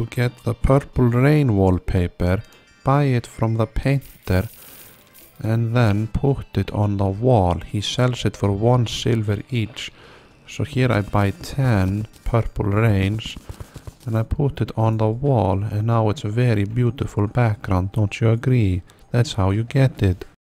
to get the Purple Rain wallpaper, buy it from the painter and then put it on the wall. He sells it for 1 silver each. So here I buy 10 Purple Rains and I put it on the wall, and now it's a very beautiful background, don't you agree? That's how you get it.